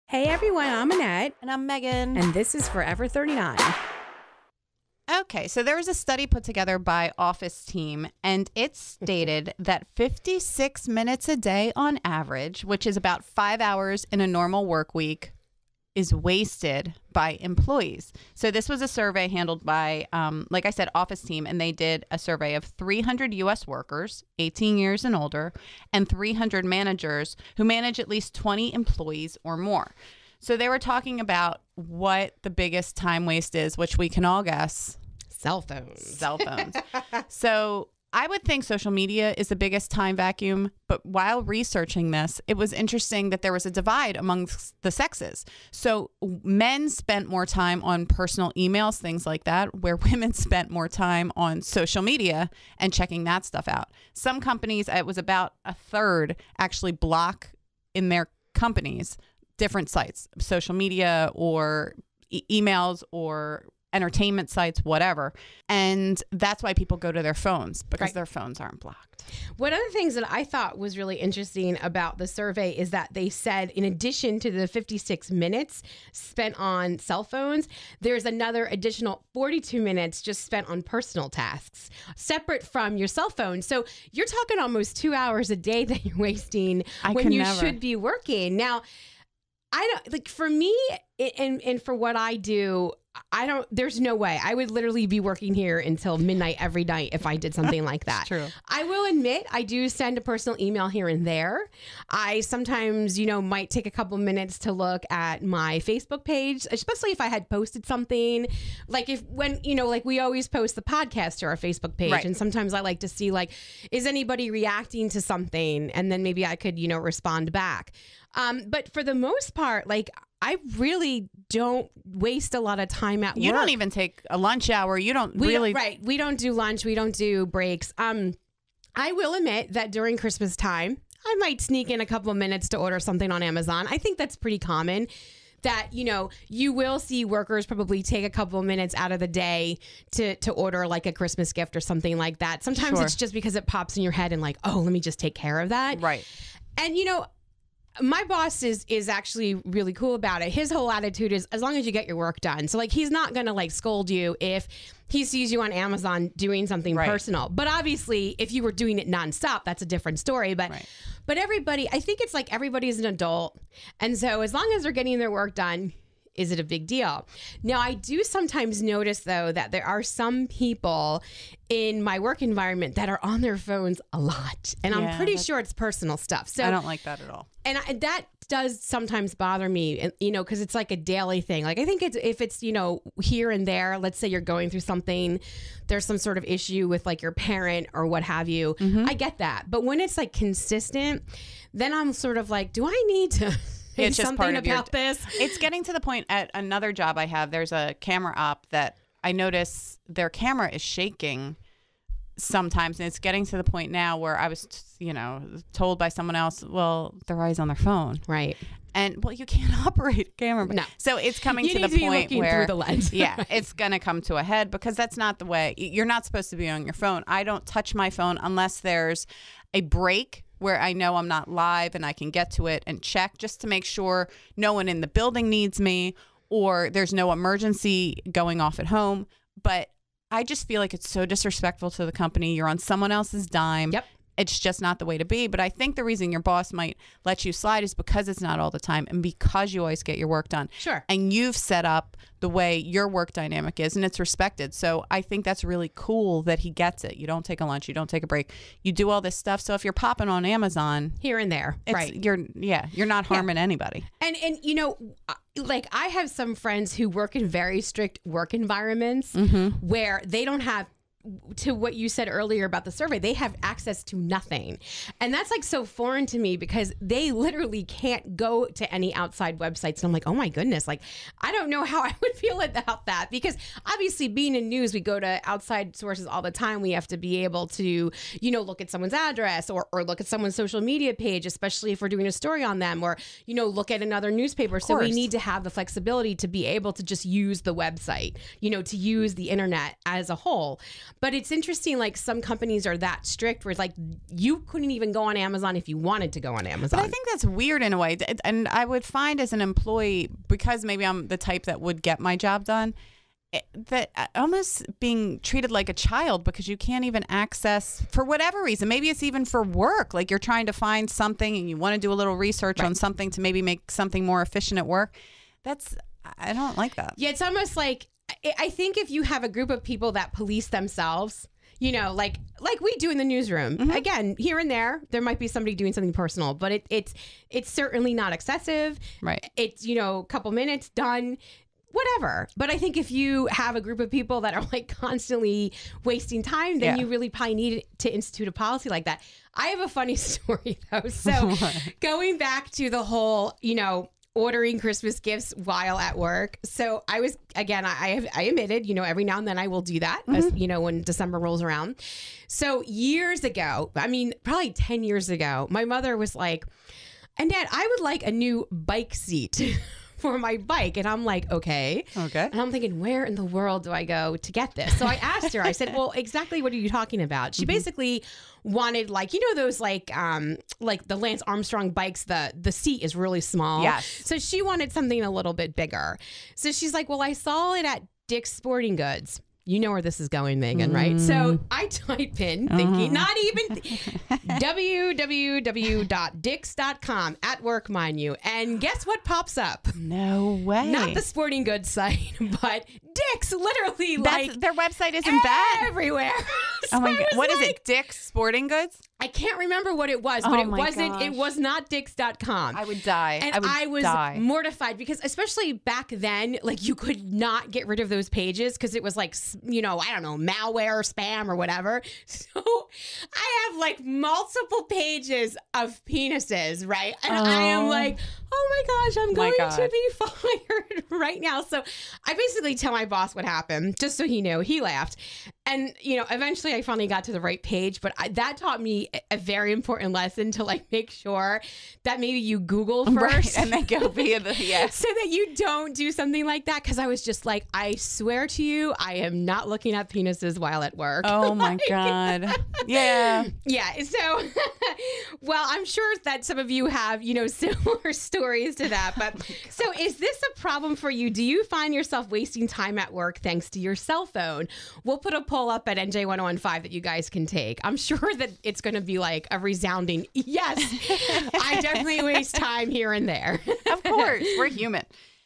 Hey everyone, I'm Annette. And I'm Megan. And this is Forever 39. Okay, so there was a study put together by Office Team, and it stated that 56 minutes a day on average, which is about 5 hours in a normal work week, is wasted by employees. So this was a survey handled by, like I said, Office Team, and they did a survey of 300 U.S. workers, 18 years and older, and 300 managers who manage at least 20 employees or more. So they were talking about what the biggest time waste is, which we can all guess. Cell phones. So I would think social media is the biggest time vacuum, but while researching this, it was interesting that there was a divide amongst the sexes. So men spent more time on personal emails, things like that, where women spent more time on social media and checking that stuff out. Some companies, it was about a third, actually block in their companies different sites, social media or emails or entertainment sites, whatever. And that's why people go to their phones, because their phones aren't blocked. One of the things that I thought was really interesting about the survey is that they said, in addition to the 56 minutes spent on cell phones, there's another additional 42 minutes just spent on personal tasks, separate from your cell phone. So you're talking almost 2 hours a day that you're wasting when you should be working. Now, I don't, like, for me and for what I do, there's no way. I would literally be working here until midnight every night if I did something like that. True. I will admit, I do send a personal email here and there. I sometimes, might take a couple minutes to look at my Facebook page, especially if I had posted something. Like when we always post the podcast to our Facebook page. Right. And sometimes I like to see, is anybody reacting to something? And then maybe I could, respond back. But for the most part, I really don't waste a lot of time at work. You don't even take a lunch hour. You don't really. Right. We don't do lunch. We don't do breaks. I will admit that during Christmas time, I might sneak in a couple of minutes to order something on Amazon. I think that's pretty common. That, you will see workers probably take a couple of minutes out of the day to order like a Christmas gift or something like that. Sometimes it's just because it pops in your head and let me just take care of that. Right. And, my boss is actually really cool about it. His whole attitude is, as long as you get your work done. So he's not going to scold you if he sees you on Amazon doing something personal. But obviously, if you were doing it nonstop, that's a different story. But everybody, I think it's everybody's an adult. And so as long as they're getting their work done, is it a big deal? Now, I do sometimes notice, though, that there are some people in my work environment that are on their phones a lot. And I'm pretty sure it's personal stuff. So I don't like that at all. And that does sometimes bother me, because it's like a daily thing. I think if it's, here and there, let's say you're going through something, there's some sort of issue with your parent or what have you. Mm-hmm. I get that. But when it's consistent, then I'm sort of do I need to... It's just something part of this. It's getting to the point at another job I have. There's a camera op that I notice their camera is shaking sometimes. And it's getting to the point now where I was, told by someone else, well, their eyes on their phone. Right. And you can't operate a camera. No. So it's coming to the point where through the lens. It's going to come to a head, because that's not the way. You're not supposed to be on your phone. I don't touch my phone unless there's a break where I know I'm not live and I can get to it and check, just to make sure no one in the building needs me or there's no emergency going off at home. But I just feel like it's so disrespectful to the company. You're on someone else's dime. Yep. It's just not the way to be. But I think the reason your boss might let you slide is because it's not all the time and because you always get your work done. Sure. And you've set up the way your work dynamic is, and it's respected. So I think that's really cool that he gets it. You don't take a lunch. You don't take a break. You do all this stuff. So if you're popping on Amazon here and there, right? You're not harming anybody. And I have some friends who work in very strict work environments where they don't have, to what you said earlier about the survey, they have access to nothing. And that's so foreign to me, because they literally can't go to any outside websites. And I'm like, oh my goodness, I don't know how I would feel about that, because obviously being in news, we go to outside sources all the time. We have to be able to, look at someone's address or look at someone's social media page, especially if we're doing a story on them, or, look at another newspaper. So we need to have the flexibility to be able to just use the website, to use the internet as a whole. But it's interesting, like some companies are that strict where it's like you couldn't even go on Amazon if you wanted to go on Amazon. But I think that's weird in a way. And I would find as an employee, because maybe I'm the type that would get my job done, that almost being treated like a child because you can't even access for whatever reason. Maybe it's even for work. Like you're trying to find something and you want to do a little research on something to maybe make something more efficient at work. I don't like that. Yeah, it's almost like, I think if you have a group of people that police themselves, you know, like we do in the newsroom, again, here and there might be somebody doing something personal, but it's certainly not excessive. Right. It's, you know, a couple minutes, done. Whatever. But I think if you have a group of people that are like constantly wasting time, then you really probably need to institute a policy like that. I have a funny story though. So going back to the whole, you know, ordering Christmas gifts while at work. So I was, again, I admitted, you know, every now and then I will do that, as, you know, when December rolls around. So years ago, I mean, probably 10 years ago, my mother was like, Annette, I would like a new bike seat for my bike. And I'm like, okay. And I'm thinking, where in the world do I go to get this? So I asked her, I said, well, exactly what are you talking about? She basically wanted, like, you know, those like the Lance Armstrong bikes, the seat is really small. Yes. So she wanted something a little bit bigger. So she's like, well, I saw it at Dick's Sporting Goods. You know where this is going, Megan, right? So I type in, thinking, not even www.dicks.com, at work, mind you. And guess what pops up? No way. Not the sporting goods site, but Dick's, literally. Their website isn't bad. Everywhere. Oh my God. What is it? Dick's Sporting Goods? I can't remember what it was, but it was not Dicks.com. I would die. And I was mortified because, especially back then, like you could not get rid of those pages because it was like, you know, I don't know, malware, spam, or whatever. So I have like multiple pages of penises, right? And I am like, oh my gosh, I'm going to be fired right now. So I basically tell my boss what happened, just so he knew. He laughed. And, you know, eventually I finally got to the right page, but that taught me a very important lesson to like make sure that maybe you Google first. Right, and then go via the, so that you don't do something like that. Cause I was just like, I swear to you, I am not looking at penises while at work. Oh my God. Yeah. Yeah. So, well, I'm sure that some of you have, you know, similar stories to that. But so is this a problem for you? Do you find yourself wasting time at work thanks to your cell phone? We'll put a poll up at NJ1015 that you guys can take. I'm sure that it's going to be like a resounding yes. I definitely waste time here and there. Of course, we're human.